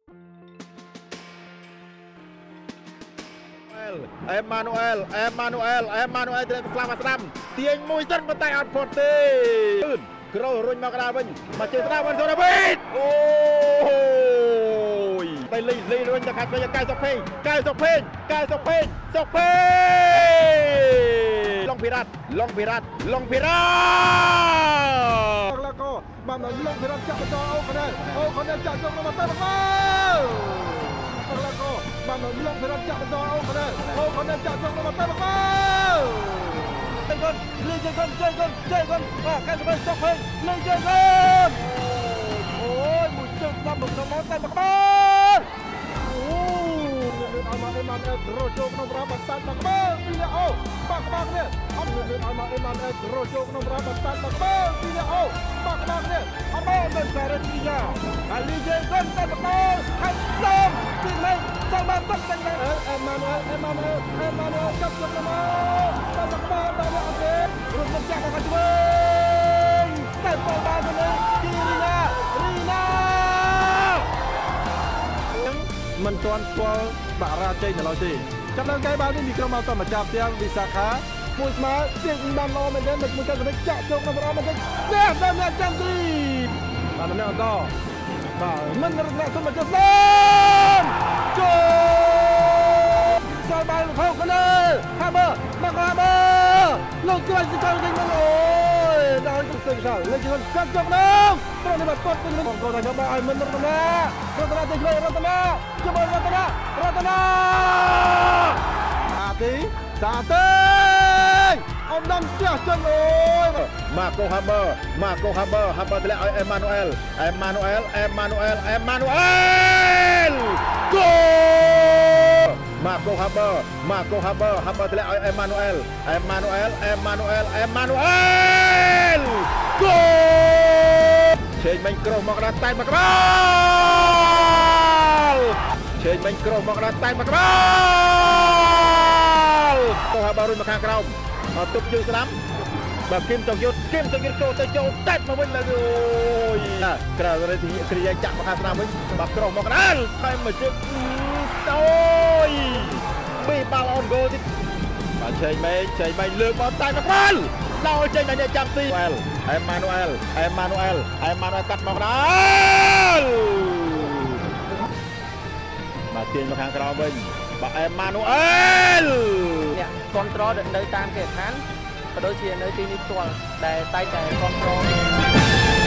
Emmanuel ទៅស្លាប់ស្ដាំទាញមួយសិនប៉ុន្តែអត់ផុតទេក្រោរុញមកកណ្ដាលវិញមកជើងស្ដាំវិញសូណាវីតអូយតែលីរុញទៅខាត់វិញកៅសុកភេងសុកភេងឡុងភិរ៉ាត់ឡើងក៏បានឡុងភិរ៉ាត់ចាក់បន្តអូខណែចាក់ចុងមកទៅមកបានឡុងភិរ៉ាត់ចាក់បន្តអូខណែចាក់ចុងមកទៅមកលេងជើងកូនកាយសុកភេងសុកភេងលេងជើងកូនអូយមួយជើងដល់មកដល់តែមកបានអមអេម៉ានអេរ៉ូជោក្នុងប្រាបាត់តាត់មកបានពីលអូបាក់បាក់នេះអមអមអេម៉ានអេរ៉ូជោក្នុងប្រាបាត់តាត់មកបានពីលអូបាក់បាក់នេះអមដល់សារ៉េទីយ៉ាអាលីជើងកូនតែមកបានហើយសំពីនេះសំបានទុកតែអេម៉ានូអែលចាប់មកតែមកបានដល់អត់ទេរត់ចាក់មកវិញតែបោះបានទៅទីរីណាមិនទាន់ស្គាល់បារាជ័យនៅឡើយទេចាប់ដល់កាយបាននេះមីក្រុមមកតមកចាប់ទាំងវិសាខាមួយស្មើទៀងបានល្អមែនទេមិនមួយកាត់ចាក់ជោគនៅប្រអមែនទេដល់ចាំទីបានម្នាក់បន្តបាទមិនរត់អ្នកសុំមកចុះបានចូលបានហូបគ្នាហាបមកលោកជួយសិក្សាវិញមកអូយដល់ទៅសិក្សាលេខជន់កាត់ចុកនោះប្រនេះបាត់ទៅនឹងបងប្អូនថាមកឲ្យមិនរត់ណាទៅជួយរត់ណាជួយរត់ណាអាទីសាទេអមដំជះចុងអូយម៉ាកូហាបឺទម្លាក់ឲ្យអេម៉ានូអែលគូម៉ាកូហាបឺទម្លាក់ឲ្យអេម៉ានូអែលគូឆេងមិញក្រោះមកដល់តែមកក្បាលកូហាបឺរុញមកខាងក្រោមទុកជើងស្ដាំបើគឹមចង់យុទ្ធចូលទៅចូលតែមកវិញលើអូយក្រៅរេទីគ្រាចាក់មកខាងស្ដាំវិញបាក់ក្រោះមកកណ្ដាលតែមកជើងអូយពីបាល់អូនហ្គោលទៀតបាទឆេងមេលើកមកតែមកក្បាលដល់ចេញតែចាំទីអេម៉ានូអែលកាត់មកកណ្ដាលបាទទាញមកខាងក្រោមវិញបាទអេម៉ានូអែលអ្នកគ្រប់គ្រងនៅតាមគេឋានក៏ដូចជានៅទីនេះផ្ទាល់ដែលតែគ្រប់គ្រង